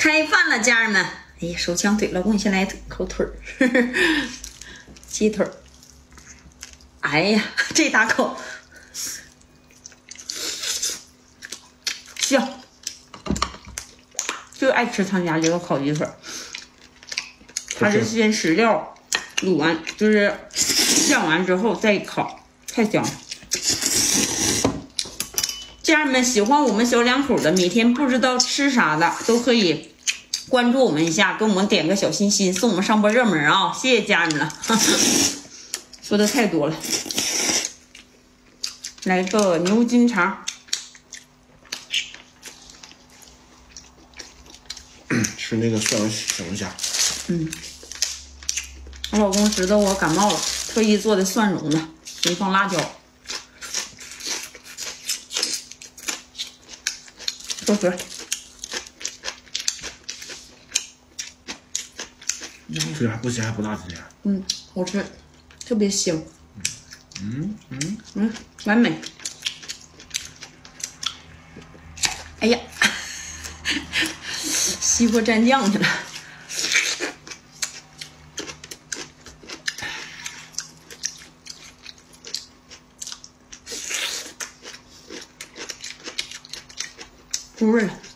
开饭了，家人们！哎呀，手枪腿，老公，你先来口腿儿，鸡腿儿。哎呀，这大口香，就爱吃他家这个烤鸡腿儿。它是先食料卤完，就是酱完之后再烤，太香了。家人们，喜欢我们小两口的，每天不知道吃啥的，都可以关注我们一下，给我们点个小心心，送我们上波热门啊！谢谢家人们了，说的太多了。来个牛筋肠， 吃那个蒜蓉小龙虾。 我老公知道我感冒了，特意做的蒜蓉的，没放辣椒。多喝。 这还不咸还不辣的呀？ 好吃，特别香。完美。哎呀，西瓜蘸酱去了。入味了。